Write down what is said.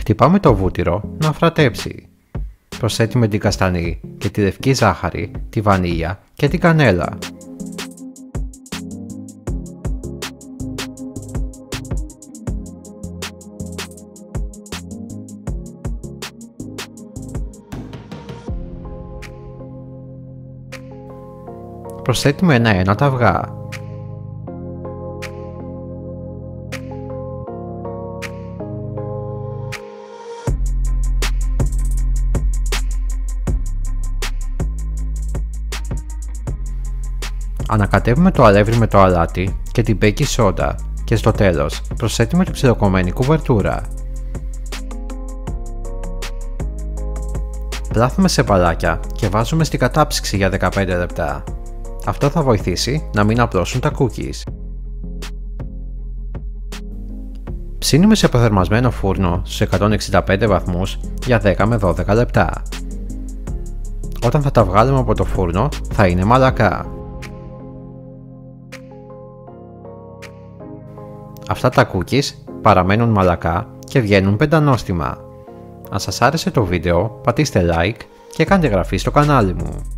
Χτυπάμε το βούτυρο να φρατέψει. Προσθέτουμε την καστανή και τη λευκή ζάχαρη, τη βανίλια και την κανέλα. Προσθέτουμε ένα-ένα τα αυγά. Ανακατεύουμε το αλεύρι με το αλάτι και την baking soda και στο τέλος προσθέτουμε την ψιλοκομμένη κουβερτούρα. Πλάθουμε σε μπαλάκια και βάζουμε στην κατάψυξη για 15 λεπτά. Αυτό θα βοηθήσει να μην απλώσουν τα cookies. Ψήνουμε σε προθερμασμένο φούρνο στους 165 βαθμούς για 10 με 12 λεπτά. Όταν θα τα βγάλουμε από το φούρνο θα είναι μαλακά. Αυτά τα cookies παραμένουν μαλακά και βγαίνουν πεντανόστιμα. Αν σας άρεσε το βίντεο πατήστε like και κάντε εγγραφή στο κανάλι μου.